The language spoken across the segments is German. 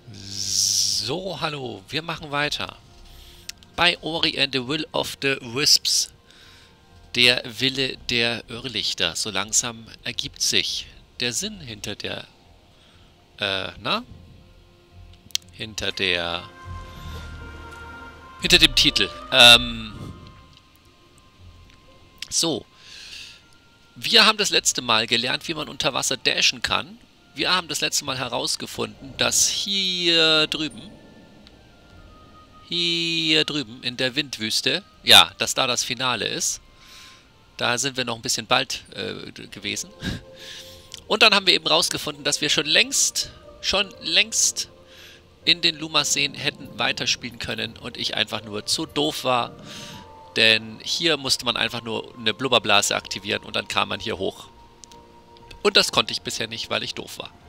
So, hallo, wir machen weiter. Bei Ori and the Will of the Wisps. Der Wille der Irrlichter. So langsam ergibt sich der Sinn hinter der, hinter der, hinter dem Titel. So. Wir haben das letzte Mal gelernt, wie man unter Wasser dashen kann. Wir haben das letzte Mal herausgefunden, dass hier drüben in der Windwüste, ja, dass da das Finale ist. Da sind wir noch ein bisschen bald gewesen. Und dann haben wir eben herausgefunden, dass wir schon längst in den Luma-Seen hätten weiterspielen können und ich einfach nur zu doof war. Denn hier musste man einfach nur eine Blubberblase aktivieren und dann kam man hier hoch. Und das konnte ich bisher nicht, weil ich doof war.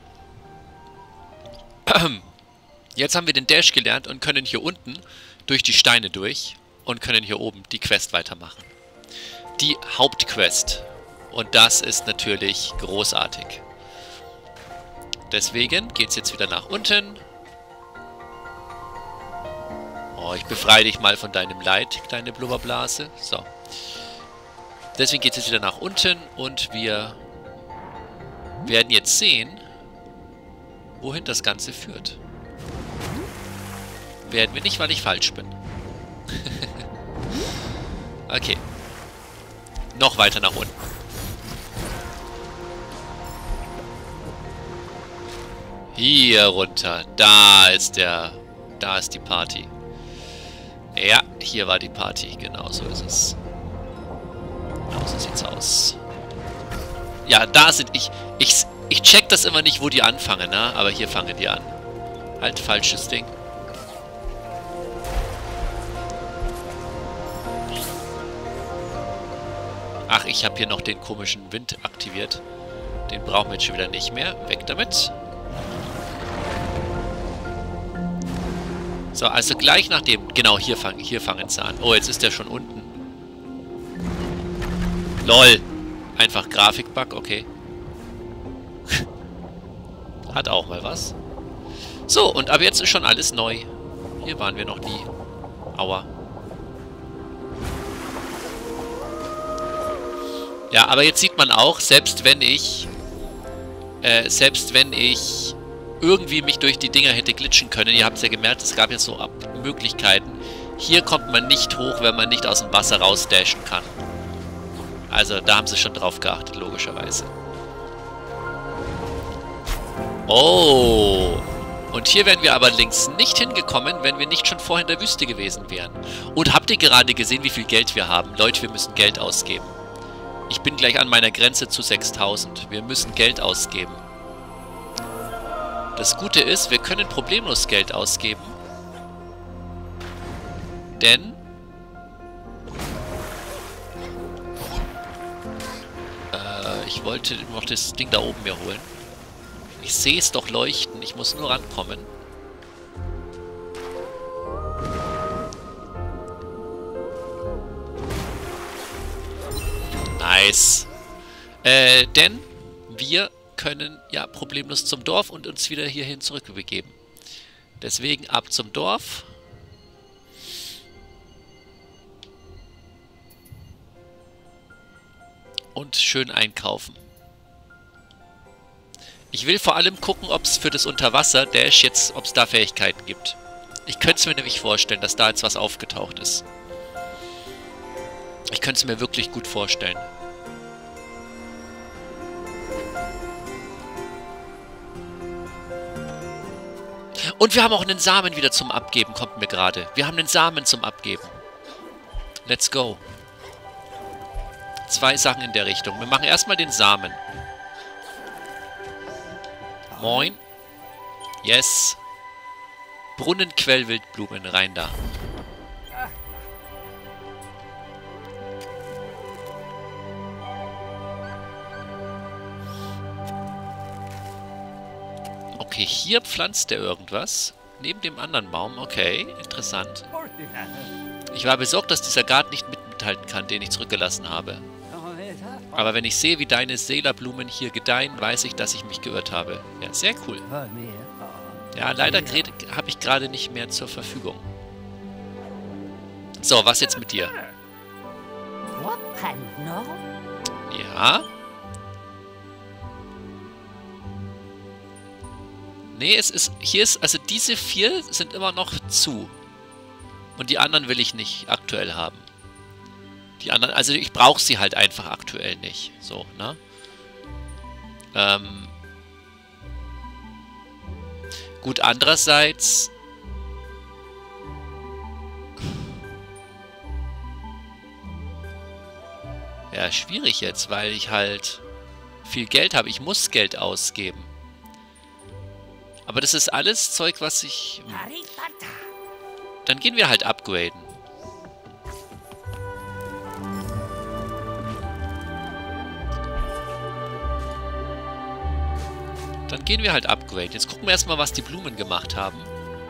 Jetzt haben wir den Dash gelernt und können hier unten durch die Steine durch und können hier oben die Quest weitermachen. Die Hauptquest. Und das ist natürlich großartig. Deswegen geht es jetzt wieder nach unten. Oh, ich befreie dich mal von deinem Leid, kleine Blubberblase. So. Deswegen geht es jetzt wieder nach unten und wir werden jetzt sehen, wohin das Ganze führt. Werden wir nicht, weil ich falsch bin. Okay. Noch weiter nach unten. Hier runter. Da ist die Party. Ja, hier war die Party. Genau so ist es. Genau so sieht's aus. Ja, da sind ich check das immer nicht, wo die anfangen, ne? Aber hier fangen die an. Halt, falsches Ding. Ach, ich habe hier noch den komischen Wind aktiviert. Den brauchen wir jetzt schon wieder nicht mehr. Weg damit. So, also gleich nach dem... Genau, hier fangen sie an. Oh, jetzt ist der schon unten. LOL. Einfach Grafikbug, okay. Hat auch mal was. So, und ab jetzt ist schon alles neu. Hier waren wir noch nie. Aua. Ja, aber jetzt sieht man auch, selbst wenn ich irgendwie mich durch die Dinger hätte glitschen können, ihr habt es ja gemerkt, es gab jetzt so Möglichkeiten. Hier kommt man nicht hoch, wenn man nicht aus dem Wasser rausdashen kann. Also, da haben sie schon drauf geachtet, logischerweise. Oh. Und hier wären wir aber links nicht hingekommen, wenn wir nicht schon vorher in der Wüste gewesen wären. Und habt ihr gerade gesehen, wie viel Geld wir haben? Leute, wir müssen Geld ausgeben. Ich bin gleich an meiner Grenze zu 6000. Wir müssen Geld ausgeben. Das Gute ist, wir können problemlos Geld ausgeben. Denn... ich wollte noch das Ding da oben mir holen. Ich sehe es doch leuchten. Ich muss nur rankommen. Nice. Denn wir können ja problemlos zum Dorf und uns wieder hierhin zurückbegeben. Deswegen ab zum Dorf. Und schön einkaufen. Ich will vor allem gucken, ob es für das Unterwasser-Dash jetzt, ob es da Fähigkeiten gibt. Ich könnte es mir nämlich vorstellen, dass da jetzt was aufgetaucht ist. Ich könnte es mir wirklich gut vorstellen. Und wir haben auch einen Samen wieder zum Abgeben, kommt mir gerade. Wir haben einen Samen zum Abgeben. Let's go. 2 Sachen in der Richtung. Wir machen erstmal den Samen. Moin. Yes. Brunnenquellwildblumen, rein da. Okay, hier pflanzt er irgendwas. Neben dem anderen Baum. Okay, interessant. Ich war besorgt, dass dieser Garten nicht mithalten kann, den ich zurückgelassen habe. Aber wenn ich sehe, wie deine Seelerblumen hier gedeihen, weiß ich, dass ich mich geirrt habe. Ja, sehr cool. Ja, leider habe ich gerade nicht mehr zur Verfügung. So, was jetzt mit dir? Ja. Nee, es ist... Hier ist... Also diese 4 sind immer noch zu. Und die anderen will ich nicht aktuell haben. Die anderen... Also ich brauche sie halt einfach aktuell nicht. So, ne? Gut, andererseits... Ja, schwierig jetzt, weil ich halt viel Geld habe. Ich muss Geld ausgeben. Aber das ist alles Zeug, was ich... Dann gehen wir halt upgraden. Dann gehen wir halt upgraden. Jetzt gucken wir erstmal, was die Blumen gemacht haben.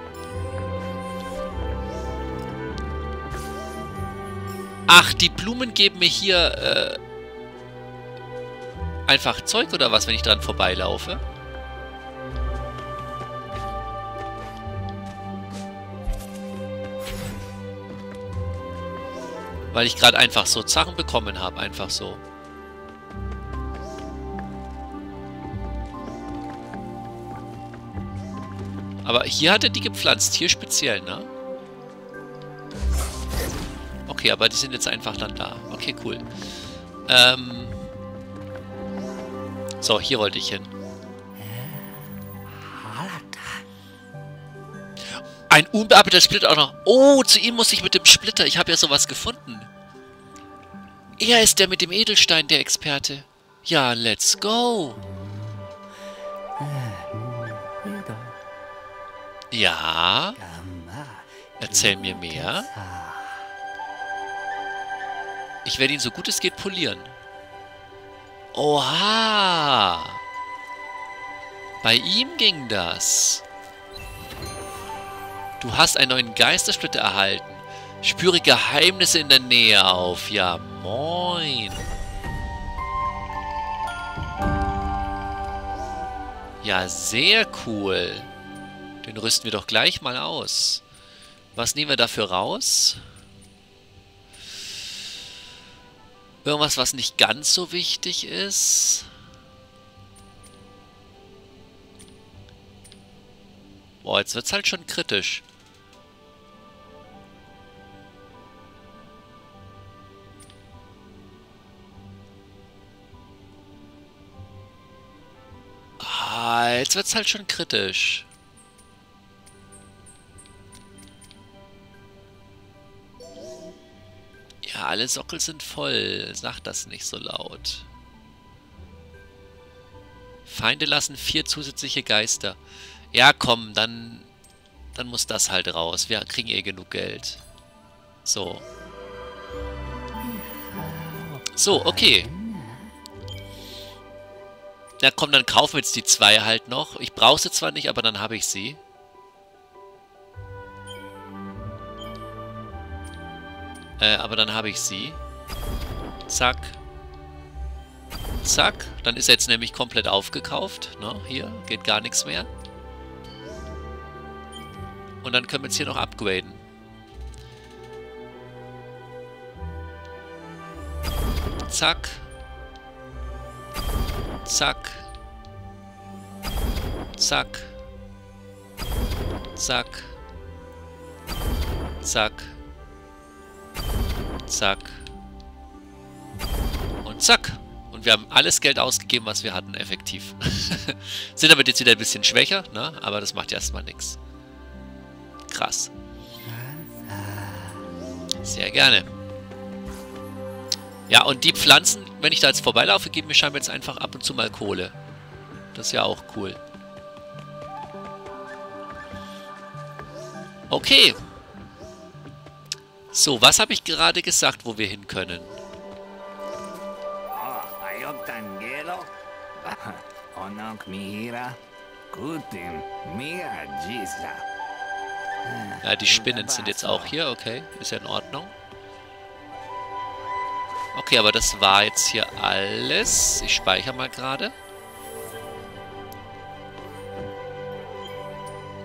Ach, die Blumen geben mir hier einfach Zeug oder was, wenn ich dran vorbeilaufe? Weil ich gerade einfach so Sachen bekommen habe, einfach so. Aber hier hat er die gepflanzt, hier speziell, ne? Okay, aber die sind jetzt einfach dann da. Okay, cool. So, hier wollte ich hin. Ein unbearbeiteter Splitter auch noch. Oh, zu ihm muss ich mit dem Splitter. Ich habe ja sowas gefunden. Er ist der mit dem Edelstein, der Experte. Ja, let's go. Ja. Erzähl mir mehr. Ich werde ihn so gut es geht polieren. Oha. Bei ihm ging das. Du hast einen neuen Geistersplitter erhalten. Spüre Geheimnisse in der Nähe auf. Ja, moin. Ja, sehr cool. Den rüsten wir doch gleich mal aus. Was nehmen wir dafür raus? Irgendwas, was nicht ganz so wichtig ist. Boah, jetzt wird's halt schon kritisch. Ah, jetzt wird's halt schon kritisch. Ja, alle Sockel sind voll. Sag das nicht so laut. Feinde lassen 4 zusätzliche Geister. Ja, komm, dann muss das halt raus. Wir kriegen eh genug Geld. So. So, okay. Ja, komm, dann kaufen wir jetzt die 2 halt noch. Ich brauche sie zwar nicht, aber dann habe ich sie. Aber dann habe ich sie. Zack. Zack. Dann ist er jetzt nämlich komplett aufgekauft. Ne? Hier geht gar nichts mehr. Und dann können wir jetzt hier noch upgraden. Zack. Zack. Zack. Zack. Zack. Zack. Und zack. Und wir haben alles Geld ausgegeben, was wir hatten, effektiv. Sind damit jetzt wieder ein bisschen schwächer, ne? Aber das macht ja erstmal nichts. Krass. Sehr gerne. Ja, und die Pflanzen, wenn ich da jetzt vorbeilaufe, geben mir scheinbar jetzt einfach ab und zu mal Kohle. Das ist ja auch cool. Okay. So, was habe ich gerade gesagt, wo wir hin können? Ja, die Spinnen sind jetzt auch hier, okay. Ist ja in Ordnung. Okay, aber das war jetzt hier alles. Ich speichere mal gerade.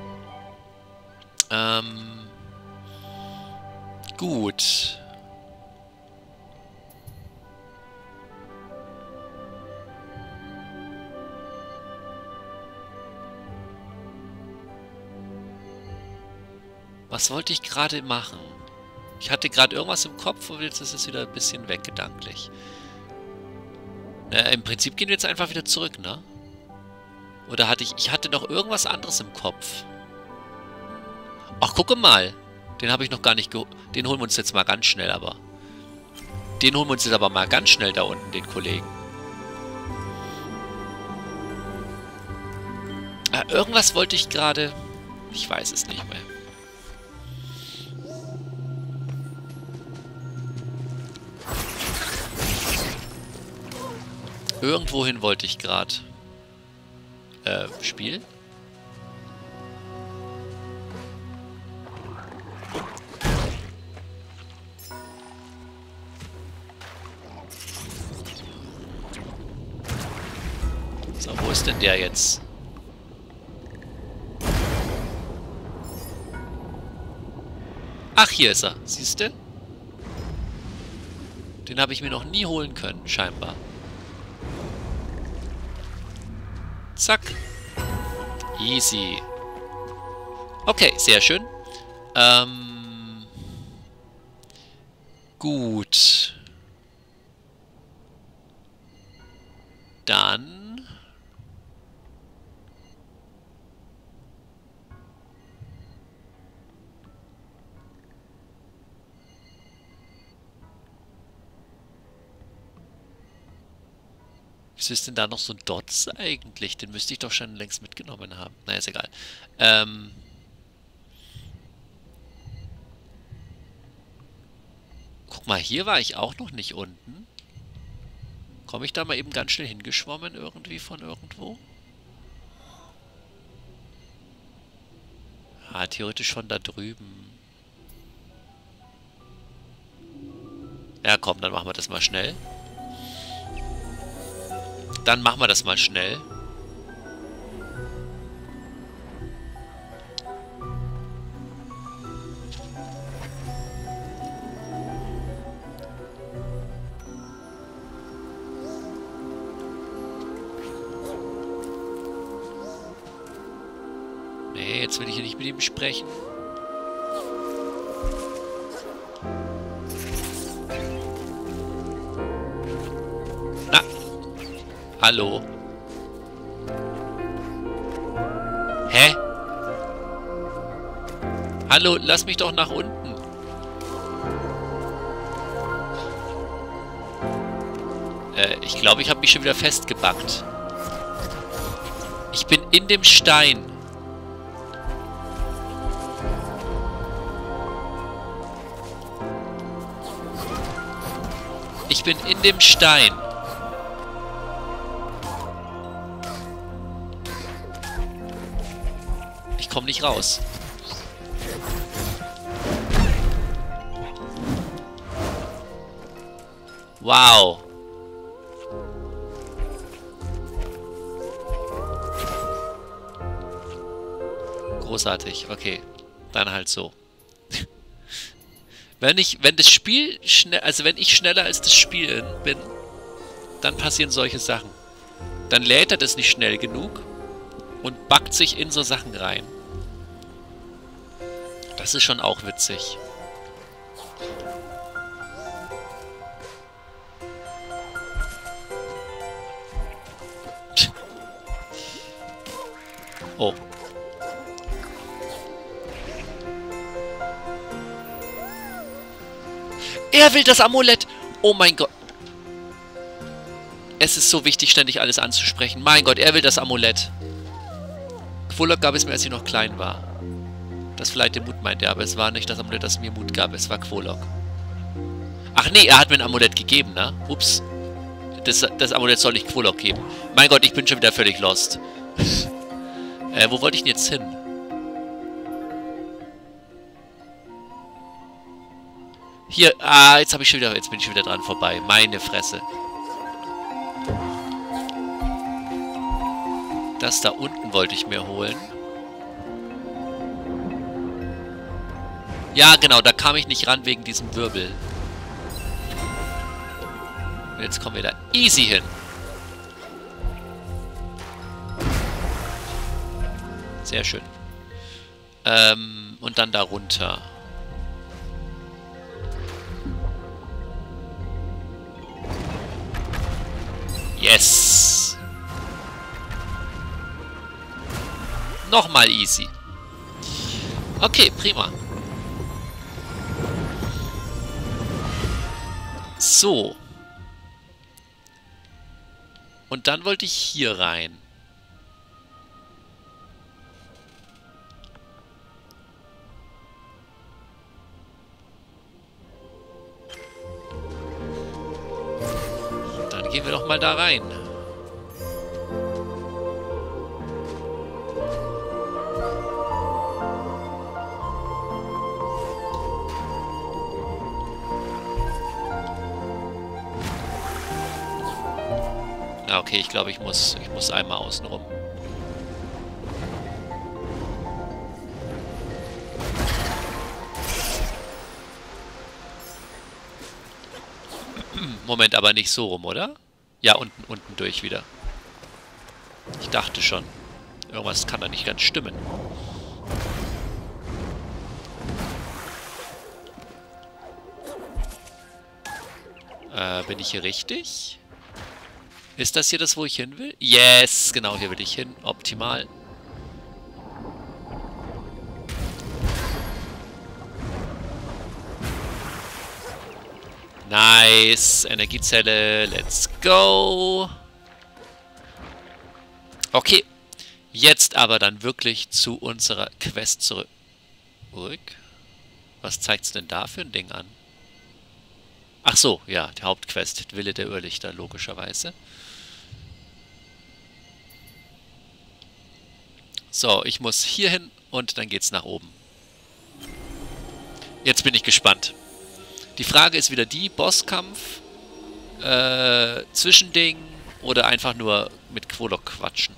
Gut. Was wollte ich gerade machen? Ich hatte gerade irgendwas im Kopf und jetzt ist es wieder ein bisschen weg, gedanklich. Im Prinzip gehen wir jetzt einfach wieder zurück, ne? Oder ich hatte noch irgendwas anderes im Kopf. Ach, gucke mal. Den habe ich noch gar nicht geholt. Den holen wir uns jetzt mal ganz schnell, aber. Den holen wir uns jetzt aber mal ganz schnell da unten, den Kollegen. Irgendwas wollte ich gerade. Ich weiß es nicht mehr. Irgendwohin wollte ich gerade. Spielen? So, wo ist denn der jetzt? Ach, hier ist er. Siehst du? Den habe ich mir noch nie holen können, scheinbar. Zack. Easy. Okay, sehr schön. Gut. Dann... Wieso ist denn da noch so ein Dots eigentlich? Den müsste ich doch schon längst mitgenommen haben. Naja, ist egal. Guck mal, hier war ich auch noch nicht unten. Komme ich da mal eben ganz schnell hingeschwommen irgendwie von irgendwo? Ah, theoretisch schon da drüben. Ja, komm, dann machen wir das mal schnell. Dann machen wir das mal schnell. Nee, jetzt will ich hier nicht mit ihm sprechen. Na. Hallo. Hä? Hallo, lass mich doch nach unten. Ich glaube, ich habe mich schon wieder festgebackt. Ich bin in dem Stein. Ich bin in dem Stein. Ich komme nicht raus. Wow. Großartig. Okay. Dann halt so. Wenn das Spiel schnell, also wenn ich schneller als das Spiel bin, dann passieren solche Sachen. Dann lädt er das nicht schnell genug und backt sich in so Sachen rein. Das ist schon auch witzig. Oh. Er will das Amulett! Oh mein Gott. Es ist so wichtig, ständig alles anzusprechen. Mein Gott, er will das Amulett. Quolok gab es mir, als ich noch klein war. Das vielleicht den Mut meinte, aber es war nicht das Amulett, das mir Mut gab. Es war Quolok. Ach nee, er hat mir ein Amulett gegeben, ne? Ups. Das Amulett soll ich Quolok geben. Mein Gott, ich bin schon wieder völlig lost. Wo wollte ich denn jetzt hin? Hier, jetzt bin ich schon wieder dran vorbei. Meine Fresse. Das da unten wollte ich mir holen. Ja, genau, da kam ich nicht ran wegen diesem Wirbel. Und jetzt kommen wir da easy hin. Sehr schön. Und dann da runter. Yes! Nochmal easy. Okay, prima. So. Und dann wollte ich hier rein. Dann gehen wir doch mal da rein. Ah, okay, ich glaube, ich muss einmal außen rum. Moment, aber nicht so rum, oder? Ja, unten durch wieder. Ich dachte schon. Irgendwas kann da nicht ganz stimmen. Bin ich hier richtig? Ist das hier das, wo ich hin will? Yes, genau, hier will ich hin. Optimal. Nice. Energiezelle. Let's go. Okay. Jetzt aber dann wirklich zu unserer Quest zurück. Was zeigt's denn da für ein Ding an? Ach so, ja, die Hauptquest. Wille der Irrlichter, logischerweise. So, ich muss hier hin und dann geht's nach oben. Jetzt bin ich gespannt. Die Frage ist wieder die, Bosskampf, Zwischending oder einfach nur mit Quolok quatschen.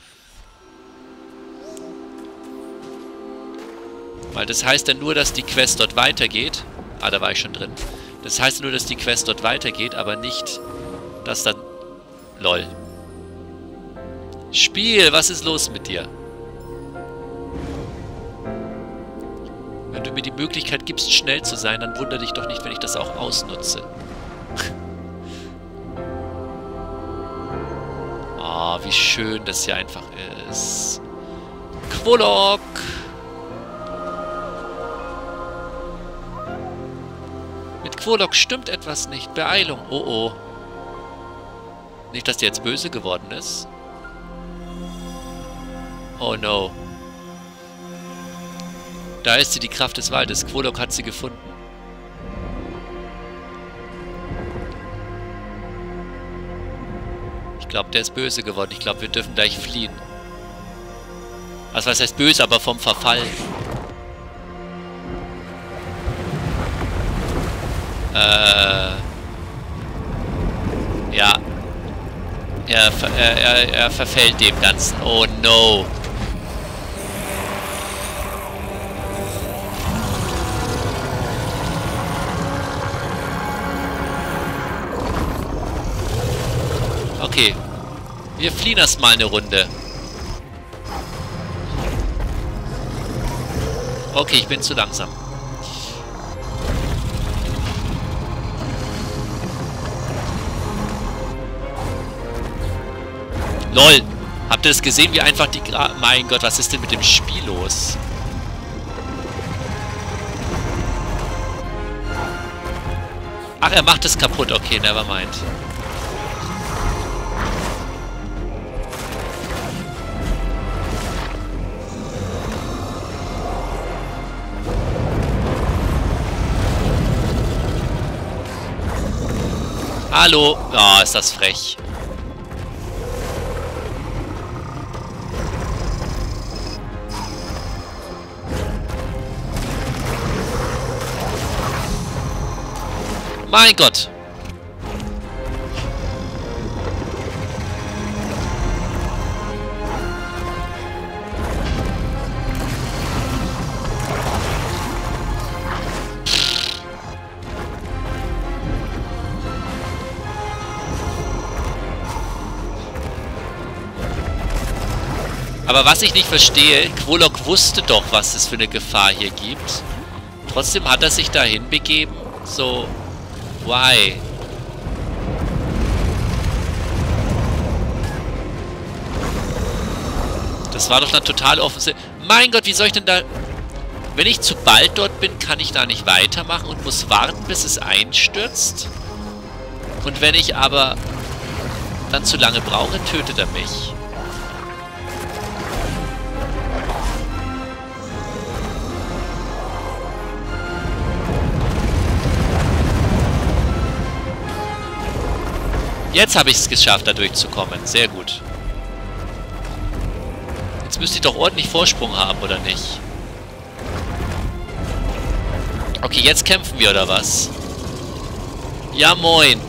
Weil das heißt dann nur, dass die Quest dort weitergeht. Ah, da war ich schon drin. Das heißt nur, dass die Quest dort weitergeht, aber nicht, dass dann... Lol. Spiel, was ist los mit dir? Wenn du mir die Möglichkeit gibst, schnell zu sein, dann wundere dich doch nicht, wenn ich das auch ausnutze. Oh, wie schön das hier einfach ist. Quolok! Mit Quolok stimmt etwas nicht. Beeilung. Oh oh. Nicht, dass der jetzt böse geworden ist. Oh no. Da ist sie, die Kraft des Waldes. Quolok hat sie gefunden. Ich glaube, der ist böse geworden. Ich glaube, wir dürfen gleich fliehen. Also was heißt böse, aber vom Verfall. Ja. Er verfällt dem Ganzen. Oh no. Okay. Wir fliehen erstmal eine Runde. Okay, ich bin zu langsam. LOL! Habt ihr das gesehen, wie einfach die... Mein Gott, was ist denn mit dem Spiel los? Ach, er macht es kaputt. Okay, nevermind. Hallo! Oh, ist das frech. Mein Gott! Aber was ich nicht verstehe, Quolok wusste doch, was es für eine Gefahr hier gibt. Trotzdem hat er sich dahin begeben. So, why? Das war doch dann total offensichtlich. Mein Gott, wie soll ich denn da... Wenn ich zu bald dort bin, kann ich da nicht weitermachen und muss warten, bis es einstürzt? Und wenn ich aber dann zu lange brauche, tötet er mich. Jetzt habe ich es geschafft, da durchzukommen. Sehr gut. Jetzt müsste ich doch ordentlich Vorsprung haben, oder nicht? Okay, jetzt kämpfen wir, oder was? Ja, moin.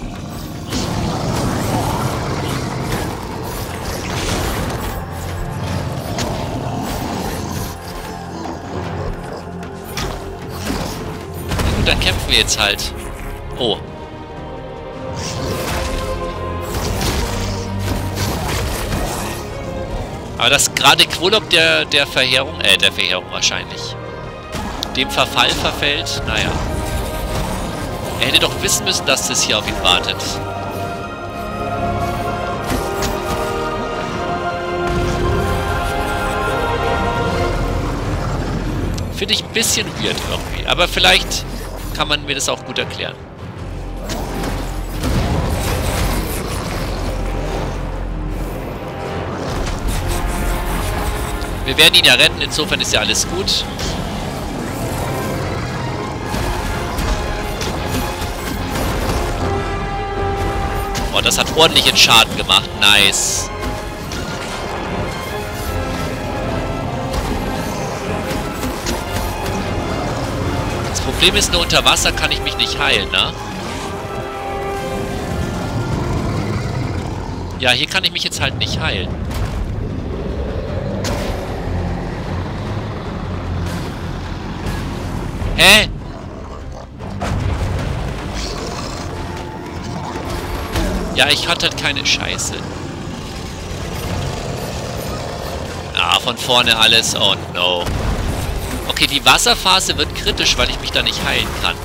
Na gut, dann kämpfen wir jetzt halt. Oh. Aber das gerade Quolok der Verheerung, der Verheerung wahrscheinlich, dem Verfall verfällt, naja. Er hätte doch wissen müssen, dass das hier auf ihn wartet. Finde ich ein bisschen weird irgendwie, aber vielleicht kann man mir das auch gut erklären. Wir werden ihn ja retten, insofern ist ja alles gut. Oh, das hat ordentlichen Schaden gemacht. Nice. Das Problem ist nur, unter Wasser kann ich mich nicht heilen, ne? Ja, hier kann ich mich jetzt halt nicht heilen. Hä? Ja, ich hatte halt keine Scheiße. Ah, von vorne alles. Oh no. Okay, die Wasserphase wird kritisch, weil ich mich da nicht heilen kann.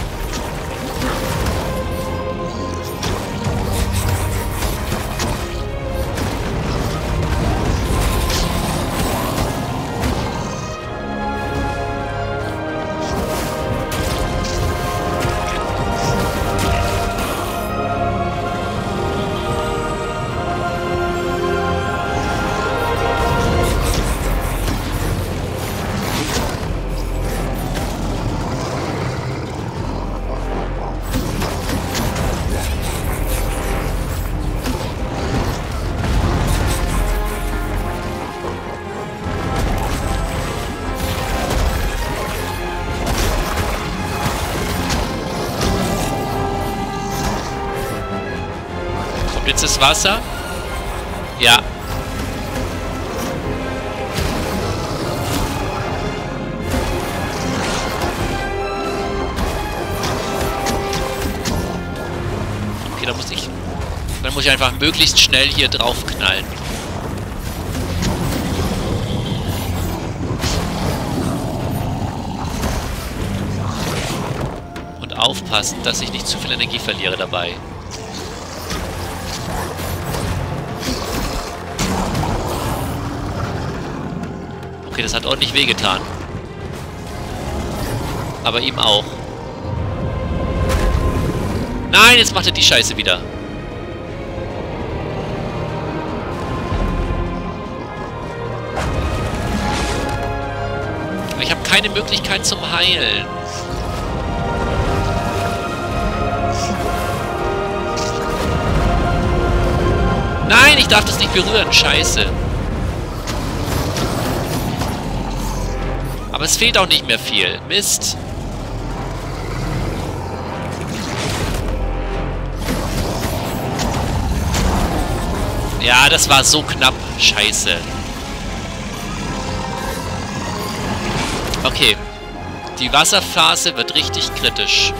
Jetzt ist Wasser. Ja. Okay, da muss ich... Dann muss ich einfach möglichst schnell hier drauf knallen. Und aufpassen, dass ich nicht zu viel Energie verliere dabei. Okay, das hat ordentlich wehgetan. Aber ihm auch. Nein, jetzt macht er die Scheiße wieder. Ich habe keine Möglichkeit zum Heilen. Nein, ich darf das nicht berühren. Scheiße. Aber es fehlt auch nicht mehr viel. Mist. Ja, das war so knapp. Scheiße. Okay. Die Wasserphase wird richtig kritisch.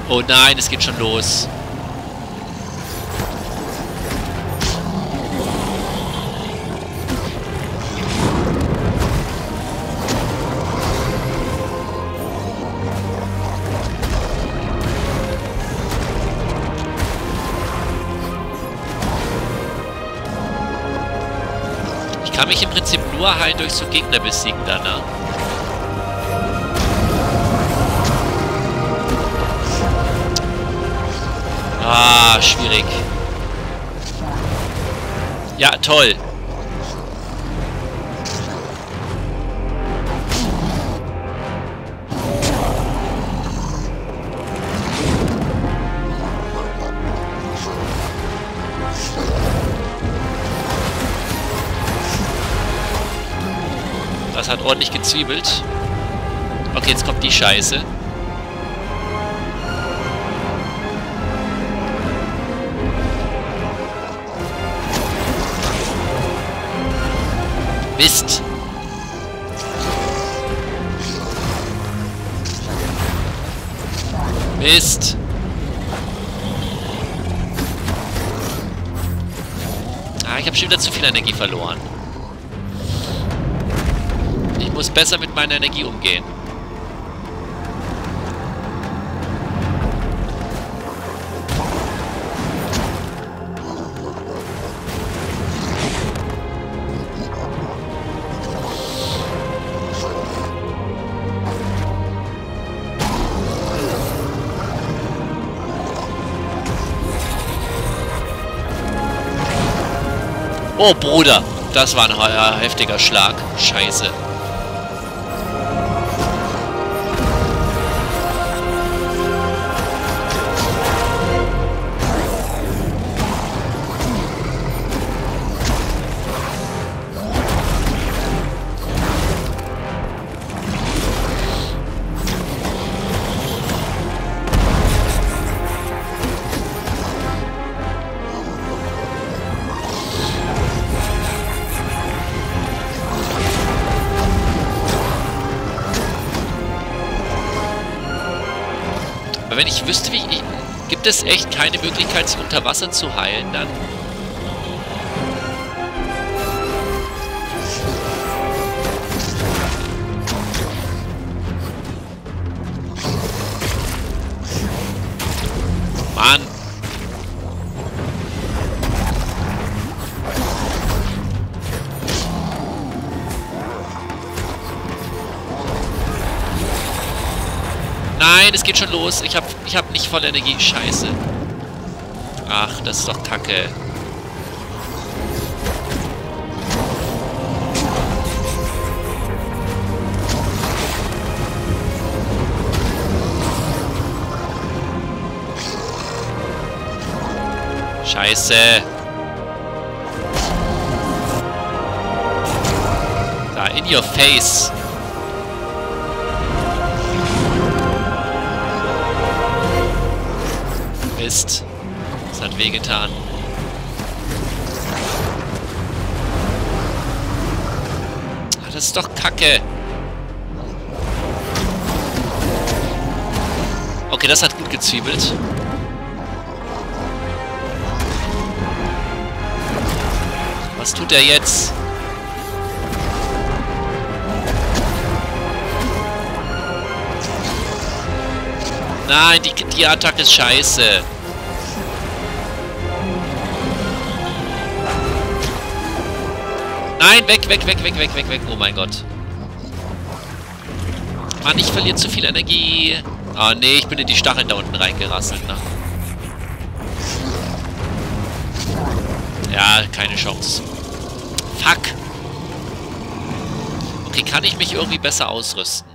Oh nein, es geht schon los. Ich kann mich im Prinzip nur heilen durch so Gegner besiegen dann, ne? Ah, schwierig. Ja, toll. Das hat ordentlich gezwiebelt. Okay, jetzt kommt die Scheiße. Mist. Mist. Ah, ich habe schon wieder zu viel Energie verloren. Ich muss besser mit meiner Energie umgehen. Oh, Bruder. Das war ein heftiger Schlag. Scheiße. Aber wenn ich wüsste, wie... Gibt es echt keine Möglichkeit, sich unter Wasser zu heilen dann? Mann! Nein, es geht schon los. Ich hab nicht voll Energie. Scheiße. Ach, das ist doch Kacke. Scheiße. Da, in your face. Mist. Das hat wehgetan. Ah, das ist doch Kacke. Okay, das hat gut gezwiebelt. Was tut er jetzt? Nein, die Attacke ist scheiße. Nein, weg. Oh mein Gott. Mann, ich verliere zu viel Energie. Ah, nee, ich bin in die Stacheln da unten reingerasselt, ne? Ja, keine Chance. Fuck. Okay, kann ich mich irgendwie besser ausrüsten?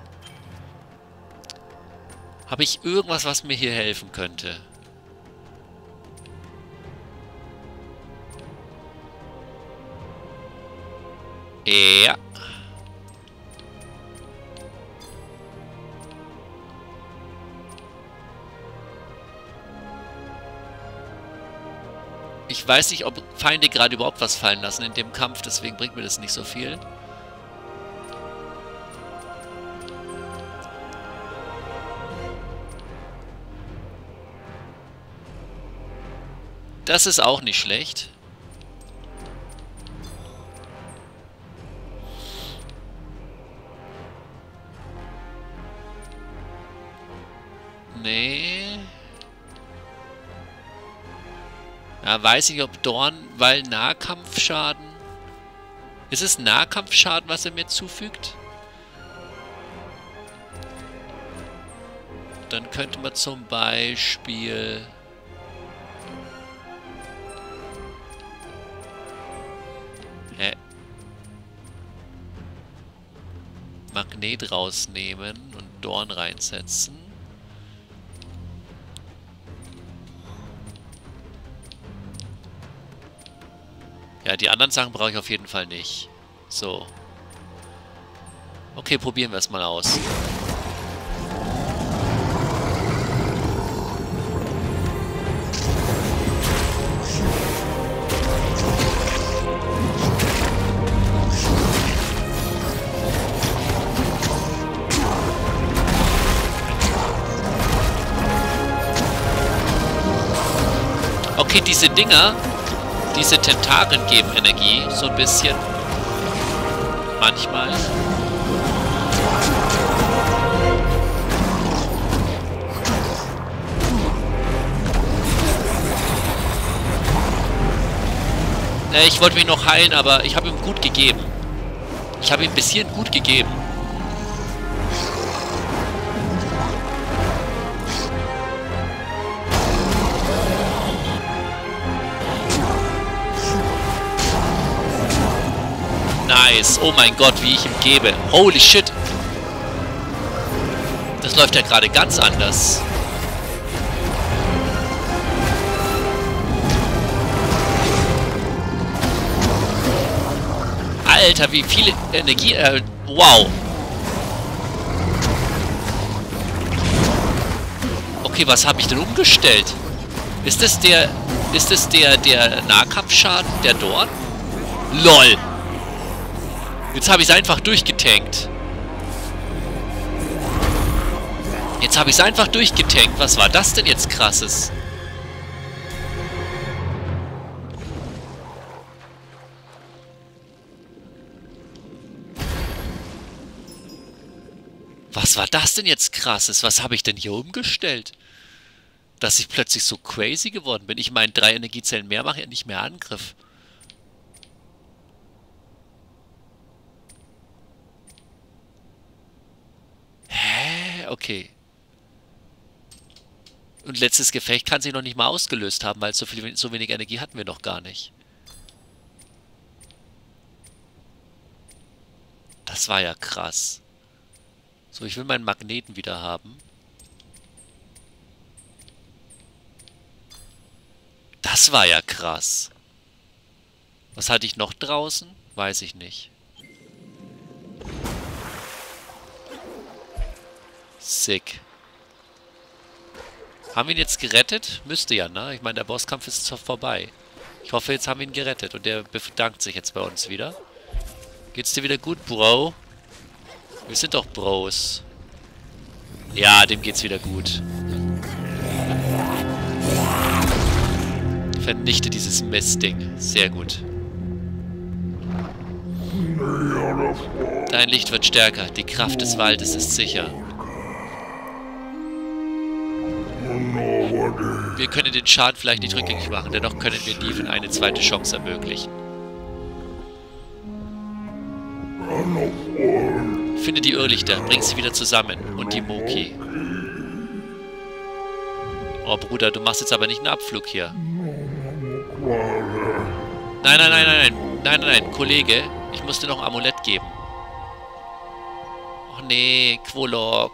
Habe ich irgendwas, was mir hier helfen könnte? Ja. Ich weiß nicht, ob Feinde gerade überhaupt was fallen lassen in dem Kampf, deswegen bringt mir das nicht so viel. Das ist auch nicht schlecht. Nee. Ja, weiß ich, ob Dorn, weil Nahkampfschaden... Ist es Nahkampfschaden, was er mir zufügt? Dann könnte man zum Beispiel... Magnet rausnehmen und Dorn reinsetzen. Ja, die anderen Sachen brauche ich auf jeden Fall nicht. So. Okay, probieren wir es mal aus. Okay, diese Dinger, diese Tentakeln geben Energie, so ein bisschen. Manchmal. Ich wollte mich noch heilen, aber ich habe ihm gut gegeben. Ich habe ihm bis hierhin gut gegeben. Nice. Oh mein Gott, wie ich ihm gebe. Holy shit. Das läuft ja gerade ganz anders. Alter, wie viel Energie... wow. Okay, was habe ich denn umgestellt? Ist das der Nahkampfschaden, der dort? LOL. Jetzt habe ich es einfach durchgetankt. Jetzt habe ich es einfach durchgetankt. Was war das denn jetzt Krasses? Was war das denn jetzt Krasses? Was habe ich denn hier umgestellt? Dass ich plötzlich so crazy geworden bin. Ich meine, 3 Energiezellen mehr mache ja nicht mehr Angriff. Hä? Okay. Und letztes Gefecht kann sich noch nicht mal ausgelöst haben, weil so wenig Energie hatten wir noch gar nicht. Das war ja krass. So, ich will meinen Magneten wieder haben. Das war ja krass. Was hatte ich noch draußen? Weiß ich nicht. Sick. Haben wir ihn jetzt gerettet? Müsste ja, ne? Ich meine, der Bosskampf ist zwar vorbei. Ich hoffe, jetzt haben wir ihn gerettet. Und der bedankt sich jetzt bei uns wieder. Geht's dir wieder gut, Bro? Wir sind doch Bros. Ja, dem geht's wieder gut. Vernichte dieses Mistding. Sehr gut. Dein Licht wird stärker. Die Kraft des Waldes ist sicher. Wir können den Schaden vielleicht nicht rückgängig machen, dennoch können wir Neven eine zweite Chance ermöglichen. Finde die Irrlichter, bring sie wieder zusammen. Und die Moki. Oh Bruder, du machst jetzt aber nicht einen Abflug hier. Nein, nein, nein, nein, nein. Nein, nein, nein, Kollege. Ich muss dir noch ein Amulett geben. Oh nee, Quolok.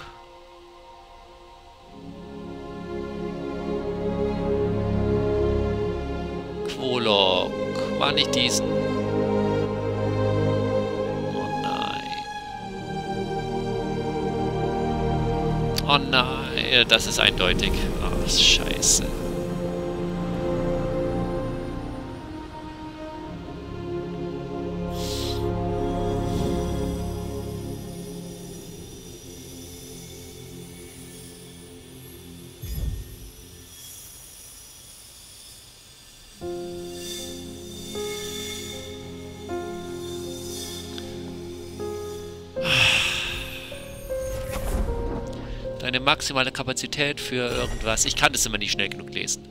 Quolok. War nicht diesen. Oh nein. Oh nein, das ist eindeutig. Oh, scheiße. Eine maximale Kapazität für irgendwas. Ich kann das immer nicht schnell genug lesen.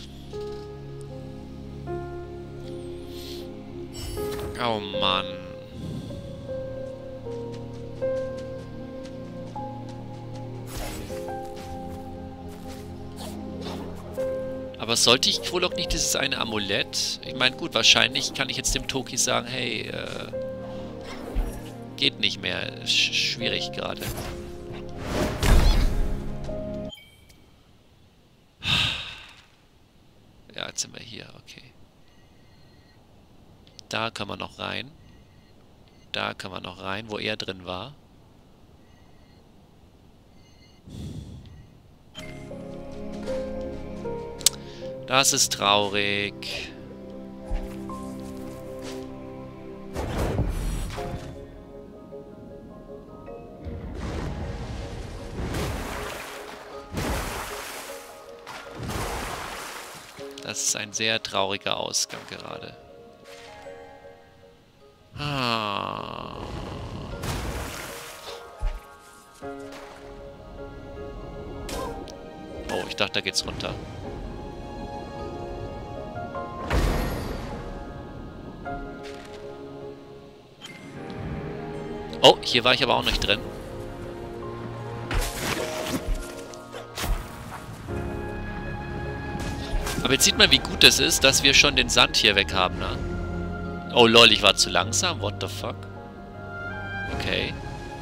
Oh Mann. Aber sollte ich wohl auch nicht dieses eine Amulett? Ich meine, gut, wahrscheinlich kann ich jetzt dem Toki sagen, hey, geht nicht mehr. Schwierig gerade. Ja, jetzt sind wir hier, okay. Da können wir noch rein. Da können wir noch rein, wo er drin war. Das ist traurig. Das ist ein sehr trauriger Ausgang gerade. Ah. Oh, ich dachte, da geht's runter. Oh, hier war ich aber auch nicht drin. Aber jetzt sieht man, wie gut es ist, dass wir schon den Sand hier weg haben, ne? Oh lol, ich war zu langsam. What the fuck? Okay.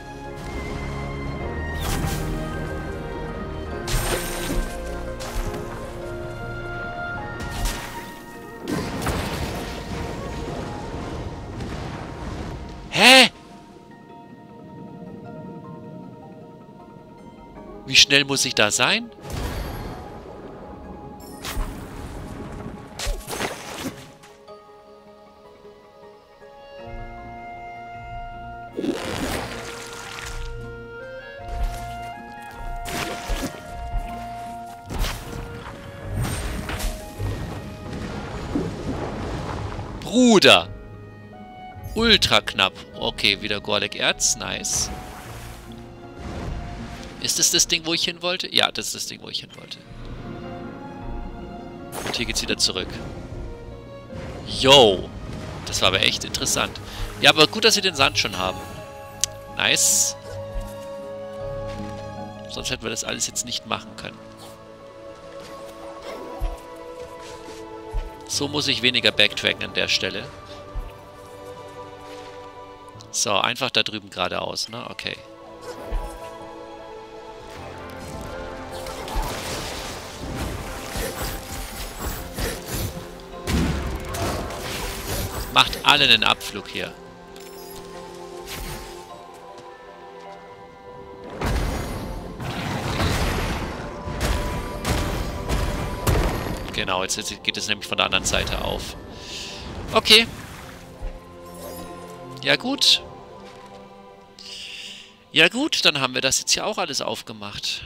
Hä? Wie schnell muss ich da sein? Bruder! Ultra knapp. Okay, wieder Gorlek Erz. Nice. Ist das Ding, wo ich hin wollte? Ja, das ist das Ding, wo ich hin wollte. Und hier geht's wieder zurück. Yo! Das war aber echt interessant. Ja, aber gut, dass wir den Sand schon haben. Nice. Sonst hätten wir das alles jetzt nicht machen können. So muss ich weniger backtracken an der Stelle. So, einfach da drüben geradeaus, ne? Okay. Macht alle einen Abflug hier. Genau, jetzt geht es nämlich von der anderen Seite auf. Okay. Ja gut. Ja gut, dann haben wir das jetzt ja auch alles aufgemacht.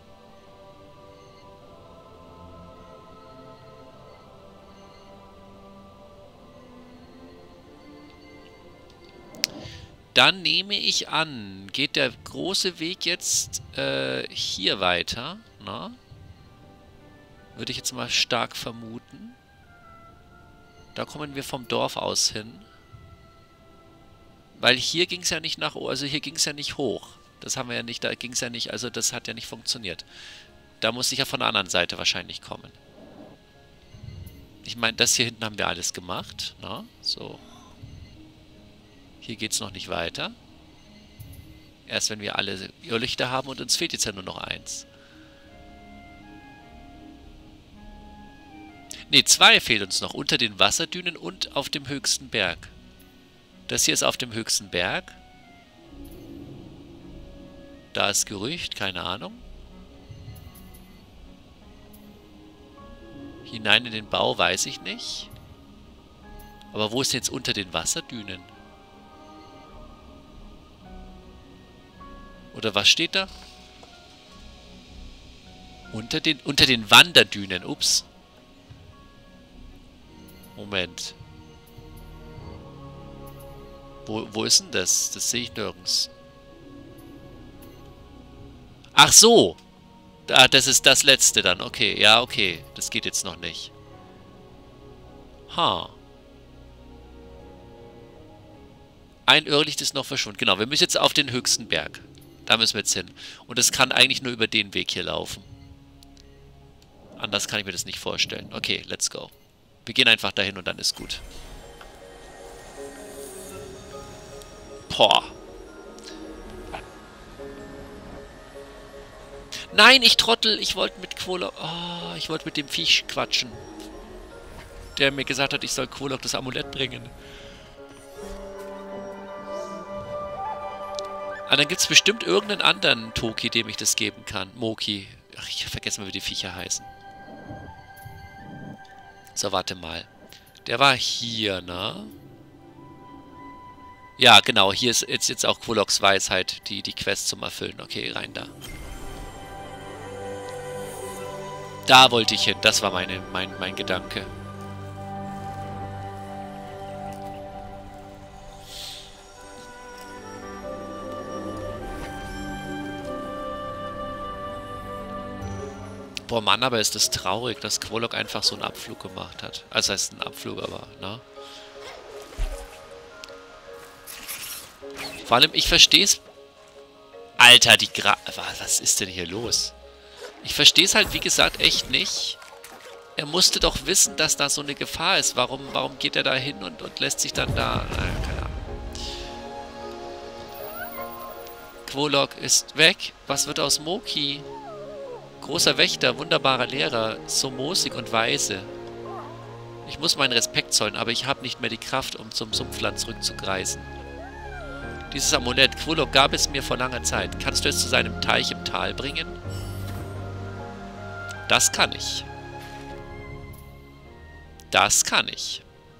Dann nehme ich an, geht der große Weg jetzt hier weiter, na? Würde ich jetzt mal stark vermuten. Da kommen wir vom Dorf aus hin. Weil hier ging es ja nicht nach oben, also hier ging es ja nicht hoch. Das haben wir ja nicht, da ging es ja nicht, also das hat ja nicht funktioniert. Da muss ich ja von der anderen Seite wahrscheinlich kommen. Ich meine, das hier hinten haben wir alles gemacht, na? So. Hier geht es noch nicht weiter. Erst wenn wir alle Irrlichter haben und uns fehlt jetzt ja nur noch eins. Ne, 2 fehlt uns noch. Unter den Wasserdünen und auf dem höchsten Berg. Das hier ist auf dem höchsten Berg. Da ist Gerücht, keine Ahnung. Hinein in den Bau weiß ich nicht. Aber wo ist jetzt unter den Wasserdünen? Oder was steht da? Unter den Wanderdünen. Ups. Moment. Wo ist denn das? Das sehe ich nirgends. Ach so. Ah, das ist das letzte dann. Okay, ja, okay. Das geht jetzt noch nicht. Ha. Ein Irrlicht ist noch verschwunden. Genau, wir müssen jetzt auf den höchsten Berg. Da müssen wir jetzt hin. Und es kann eigentlich nur über den Weg hier laufen. Anders kann ich mir das nicht vorstellen. Okay, let's go. Wir gehen einfach dahin und dann ist gut. Boah. Nein, ich Trottel. Ich wollte mit Quolok... Oh, ich wollte mit dem Viech quatschen. Der mir gesagt hat, ich soll Quolok das Amulett bringen. Ah, dann gibt es bestimmt irgendeinen anderen Toki, dem ich das geben kann. Moki. Ach, ich vergesse mal, wie die Viecher heißen. So, warte mal. Der war hier, ne? Ja, genau. Hier ist jetzt auch Quoloks Weisheit, die Quest zum Erfüllen. Okay, rein da. Da wollte ich hin. Das war mein Gedanke. Boah, Mann, aber ist das traurig, dass Quolok einfach so einen Abflug gemacht hat. Also heißt ein Abflug, aber, ne? Vor allem, ich verstehe es... Alter, was ist denn hier los? Ich verstehe es halt, wie gesagt, echt nicht. Er musste doch wissen, dass da so eine Gefahr ist. Warum geht er da hin und lässt sich dann da... Naja, keine Ahnung. Quolok ist weg. Was wird aus Moki? Großer Wächter, wunderbarer Lehrer, so moosig und weise. Ich muss meinen Respekt zollen, aber ich habe nicht mehr die Kraft, um zum Sumpfland zurückzugreisen. Dieses Amulett, Quolok gab es mir vor langer Zeit. Kannst du es zu seinem Teich im Tal bringen? Das kann ich. Das kann ich.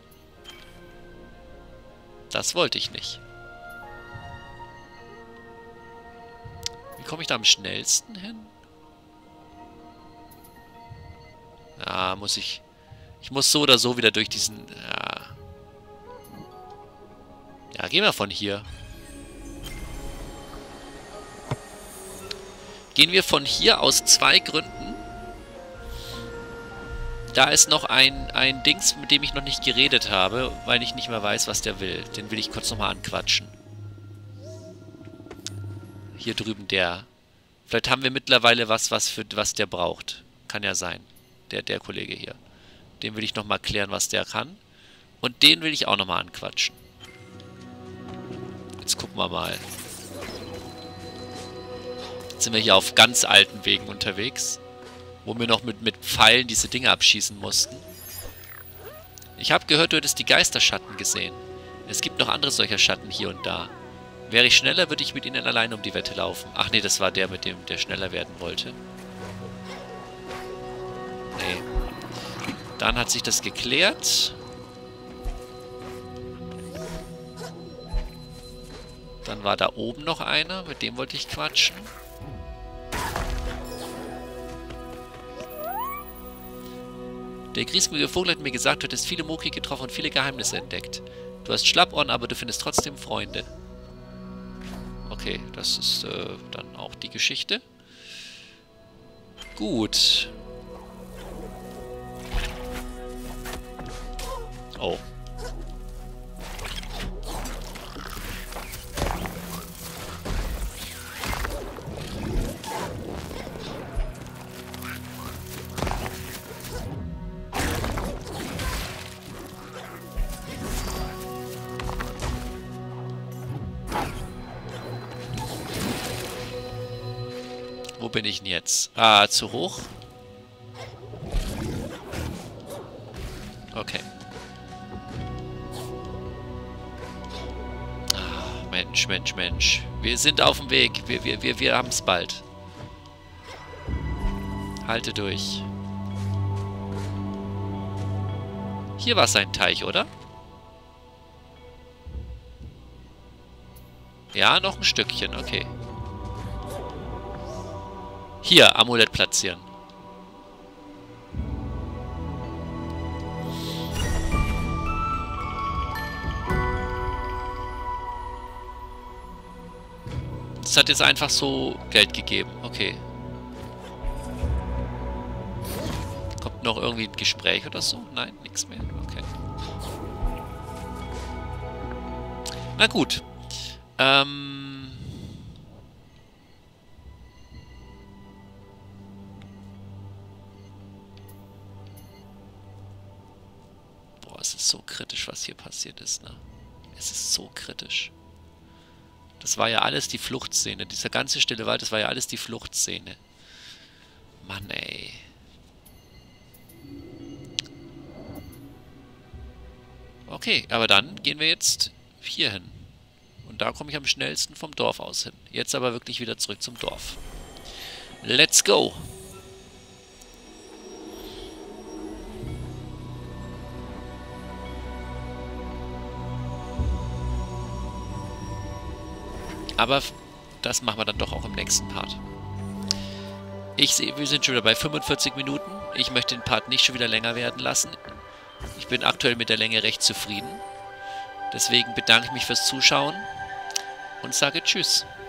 Das wollte ich nicht. Wie komme ich da am schnellsten hin? Ja, muss ich... Ich muss so oder so wieder durch diesen... Ja, ja, gehen wir von hier. Gehen wir von hier aus 2 Gründen. Da ist noch ein Dings, mit dem ich noch nicht geredet habe, weil ich nicht mehr weiß, was der will. Den will ich kurz nochmal anquatschen. Hier drüben der. Vielleicht haben wir mittlerweile was der braucht. Kann ja sein. Der Kollege hier. Den will ich nochmal klären, was der kann. Und den will ich auch nochmal anquatschen. Jetzt gucken wir mal. Jetzt sind wir hier auf ganz alten Wegen unterwegs. Wo wir noch mit Pfeilen diese Dinge abschießen mussten. Ich habe gehört, du hättest die Geisterschatten gesehen. Es gibt noch andere solcher Schatten hier und da. Wäre ich schneller, würde ich mit ihnen alleine um die Wette laufen. Ach nee, das war der, mit dem der schneller werden wollte. Nee. Dann hat sich das geklärt. Dann war da oben noch einer, mit dem wollte ich quatschen. Der griesmüde Vogel hat mir gesagt, du hättest viele Moki getroffen und viele Geheimnisse entdeckt. Du hast Schlappohren, aber du findest trotzdem Freunde. Okay, das ist dann auch die Geschichte. Gut. Oh. Wo bin ich denn jetzt? Ah, zu hoch? Okay. Ah, Mensch, Mensch, Mensch. Wir sind auf dem Weg. Wir haben es bald. Halte durch. Hier war es ein Teich, oder? Ja, noch ein Stückchen, okay. Hier, Amulett platzieren. Das hat jetzt einfach so Geld gegeben. Okay. noch irgendwie ein Gespräch oder so? Nein, nichts mehr. Okay. Na gut. Boah, es ist so kritisch, was hier passiert ist, ne? Es ist so kritisch. Das war ja alles die Fluchtszene. Dieser ganze stille Wald, das war ja alles die Fluchtszene. Mann, ey. Okay, aber dann gehen wir jetzt hier hin. Und da komme ich am schnellsten vom Dorf aus hin. Jetzt aber wirklich wieder zurück zum Dorf. Let's go! Aber das machen wir dann doch auch im nächsten Part. Ich sehe, wir sind schon wieder bei 45 Minuten. Ich möchte den Part nicht schon wieder länger werden lassen. Ich bin aktuell mit der Länge recht zufrieden. Deswegen bedanke ich mich fürs Zuschauen und sage Tschüss.